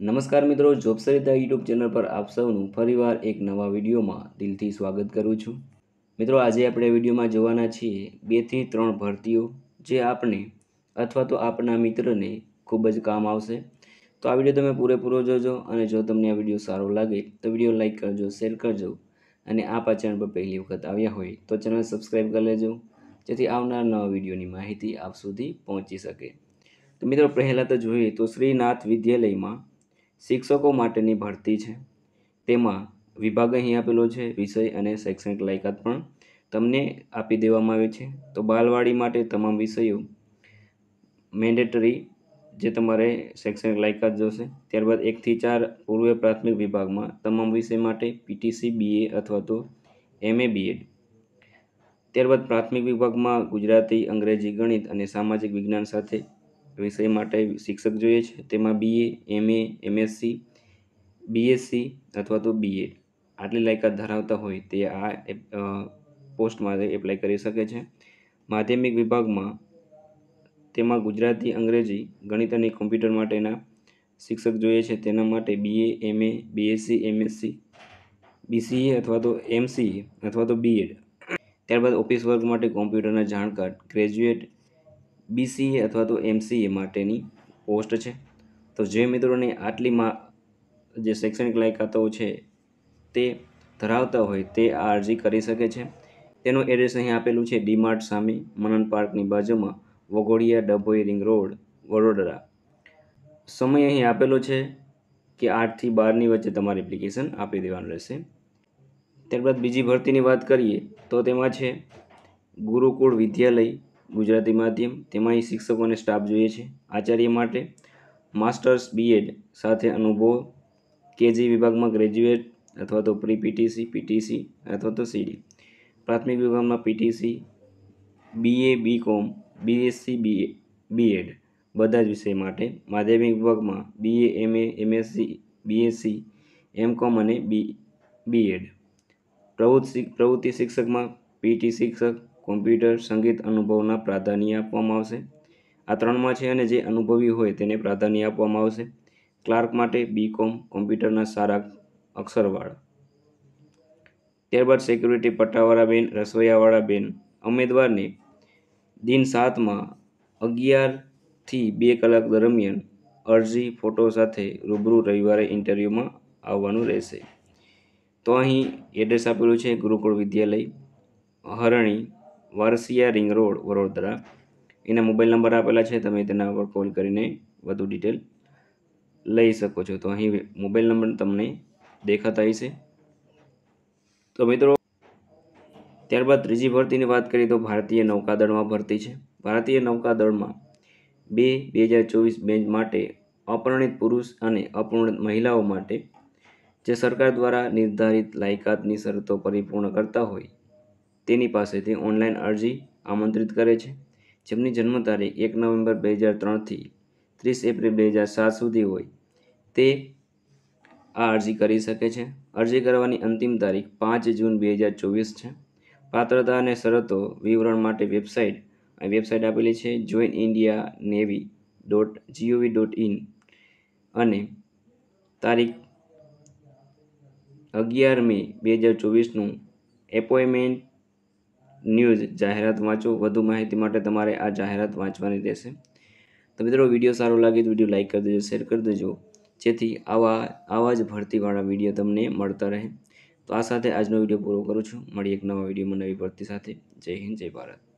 નમસ્કાર મિત્રો, job Sarita YouTube channel પર આપ સૌનું ફરીવાર એક નવા વિડીયોમાં દિલથી સ્વાગત કરું છું। મિત્રો, આજે આપણે વિડીયોમાં જોવાના છીએ 2 થી 3 ભરતીઓ જે આપને અથવા તો આપના મિત્રને ખૂબ જ કામ આવશે। તો આ વિડીયો તમે પૂરેપૂરો જોજો અને જો તમને આ વિડીયો સારો લાગે તો વિડીયો લાઈક કરજો, શેર કરજો અને આપ આ ચેનલ પર પહેલી વખત આવ્યા હોય તો ચેનલ સબસ્ક્રાઈબ કરી લેજો જેથી આવનાર નવા વિડીયોની માહિતી આપ સુધી પહોંચી શકે। તો મિત્રો, પહેલાં તો જોઈએ તો શ્રીનાથ વિદ્યાલયમાં શિક્ષકો માટેની ભરતી છે। તેમાં વિભાગ અહીં આપેલો છે, વિષય અને શૈક્ષણિક લાયકાત પણ તમને આપી દેવામાં આવે છે। તો બાલવાડી માટે તમામ વિષયો મેન્ડેટરી જે તમારે શૈક્ષણિક લાયકાત જોશે। ત્યારબાદ 1 થી 4 પૂર્વ પ્રાથમિક વિભાગમાં તમામ વિષય માટે પીટીસી, બીએ અથવા તો એમએ, બીએડ। ત્યારબાદ પ્રાથમિક વિભાગમાં ગુજરાતી, અંગ્રેજી, ગણિત અને સામાજિક વિજ્ઞાન સાથે વિષય માટે શિક્ષક જોઈએ છે। તેમાં બીએ, એમએ, એમએસસી, બીએસસી અથવા તો બીએડ આટલી લાયકાત ધરાવતા હોય તે આ પોસ્ટ માટે એપ્લાય કરી શકે છે। માધ્યમિક વિભાગમાં તેમાં ગુજરાતી, અંગ્રેજી, ગણિત અને કોમ્પ્યુટર માટેના શિક્ષક જોઈએ છે। તેના માટે BA, MA, BSc, MSc, BCA અથવા તો એમસીએ અથવા તો બીએડ। ત્યારબાદ ઓફિસ વર્ક માટે કોમ્પ્યુટરના જાણકાર ગ્રેજ્યુએટ બીસીએ અથવા તો એમસીએ માટેની પોસ્ટ છે। તો જે મિત્રોને આટલી જે શૈક્ષણિક લાયકાતો છે તે ધરાવતા હોય તે આ અરજી કરી શકે છે। તેનું એડ્રેસ અહીં આપેલું છે, ડીમાર્ટ સામે, મનન પાર્કની બાજુમાં, વઘોડિયા, ડભોઈ, રિંગ રોડ, વડોદરા। સમય અહીં આપેલો છે કે 8 થી 12ની વચ્ચે તમારે એપ્લિકેશન આપી દેવાનું રહેશે। ત્યારબાદ બીજી ભરતીની વાત કરીએ તો તેમાં છે ગુરુકુળ વિદ્યાલય ગુજરાતી માધ્યમ। તેમાં અહીં શિક્ષકો અને સ્ટાફ જોઈએ છે। આચાર્ય માટે માસ્ટર્સ બીએડ સાથે અનુભવ, કેજી વિભાગમાં ગ્રેજ્યુએટ અથવા તો પ્રી પીટીસી, પીટીસી અથવા તો સીડી। પ્રાથમિક વિભાગમાં PTC, BA, BCom, BSc, BEd બધા જ વિષય માટે। માધ્યમિક વિભાગમાં BA, MA, MSc, BSc, MCom અને બીએડ। પ્રવૃત્તિ શિક્ષકમાં પીટી શિક્ષક, કોમ્પ્યુટર, સંગીત અનુભવના પ્રાધાન્ય આપવામાં આવશે। આ 3માં છે અને જે અનુભવી હોય તેને પ્રાધાન્ય આપવામાં આવશે। ક્લાર્ક માટે બીકોમ, કોમ્પ્યુટરના સારા અક્ષરવાળા। ત્યારબાદ સિક્યુરિટી પટ્ટાવાળા બેન, રસોઈયાવાળા બેન ઉમેદવારને દિન 7માં 11 થી 2 કલાક દરમિયાન અરજી ફોટો સાથે રૂબરૂ રવિવારે ઇન્ટરવ્યૂમાં આવવાનું રહેશે। તો અહીં એડ્રેસ આપેલું છે, ગુરુકુળ વિદ્યાલય, હરણી, વારસિયા, રિંગ રોડ, વડોદરા। એના મોબાઈલ નંબર આપેલા છે, તમે તેના પર કોલ કરીને વધુ ડિટેલ લઈ શકો છો। તો અહીં મોબાઈલ નંબર તમને દેખાતા હશે। તો મિત્રો, ત્યારબાદ ત્રીજી ભરતીની વાત કરીએ તો ભારતીય નૌકાદળમાં ભરતી છે। ભારતીય નૌકાદળમાં 2024 બેચ માટે અપરિણીત પુરુષ અને અપરિણીત મહિલાઓ માટે જે સરકાર દ્વારા નિર્ધારિત લાયકાતની શરતો પરિપૂર્ણ કરતા હોય તેની પાસેથી ઓનલાઈન અરજી આમંત્રિત કરે છે। જેમની જન્મ તારીખ 1 નવેમ્બર 2003 થી 30 એપ્રિલ 2007 સુધી હોય તે આ અરજી કરી શકે છે। અરજી કરવાની અંતિમ તારીખ 5 જૂન 2024 છે। પાત્રતા અને શરતો વિવરણ માટે વેબસાઇટ આપેલી છે, joinindianavy.gov.in અને તારીખ 11 મે 2024નું એપોઇન્ટમેન્ટ ન્યૂઝ જાહેરાત વાંચો। વધુ માહિતી માટે તમારે આ જાહેરાત વાંચવાની રહેશે। તો મિત્રો, વિડીયો સારો લાગે તો વિડીયો લાઈક કરી દેજો, શેર કરી દેજો જેથી આવા જ ભરતીવાળા વિડીયો તમને મળતા રહે। તો આ સાથે આજનો વિડીયો પૂરો કરું છું। મળીએ એક નવા વિડીયોમાં નવી ભરતી સાથે। જય હિન્દ, જય ભારત।